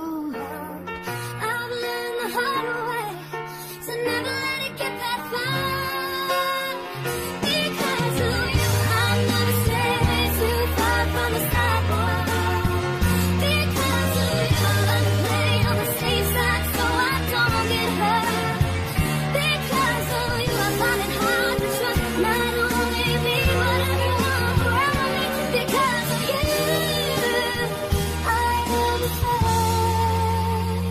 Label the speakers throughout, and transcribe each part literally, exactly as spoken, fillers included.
Speaker 1: I've learned the hard way, so never let it get that far. Because of you, I'll never stray too far from the sidewalk. Because of you, I play on the safe side so I don't get hurt. Because of you, I find it hard to trust not only me but everyone around me. Because of you, I am afraid.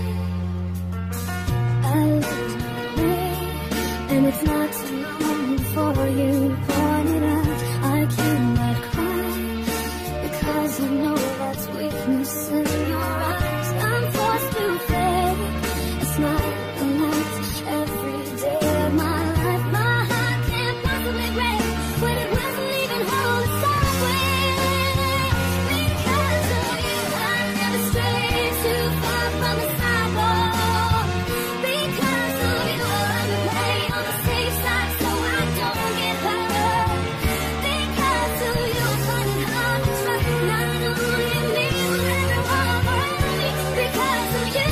Speaker 1: I lose my way, and it's not too long before you point it out. I cannot cry because I know that's weakness in your eyes. I'm forced to fake a smile and laugh every day of my life. My heart can't possibly break when it wasn't even whole to start with. Because of you, I never stray too far from the sidewalk. Because of you, I learn to play on the safe side so I don't get hurt. Because of you, I find it hard to trust not only me but everyone around me. Because of you,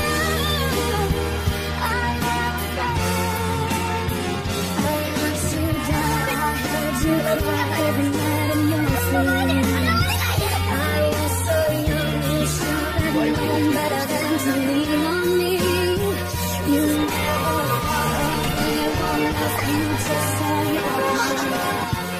Speaker 1: I am afraid. I want to die. I heard you cry every night in your sleep. I was so young, you should have known better than to lean on me. You never loved anyone else, you just saw your own.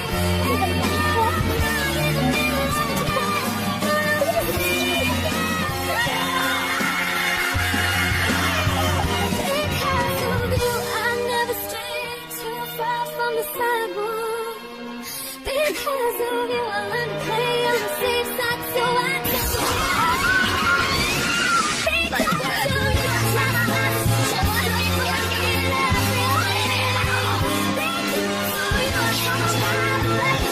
Speaker 1: Because of you, I never stray too far from the sidewalk. Because of you, I learned to play on the safe side so I don't get hurt. Because of you, I try my best to show what I feel like it everywhere. Because of you, I try my best.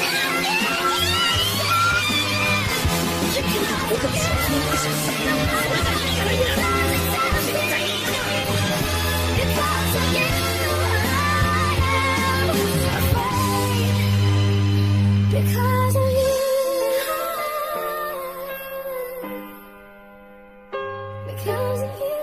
Speaker 1: You cannot hold us. Because of you, I am afraid. Because of you, because of you.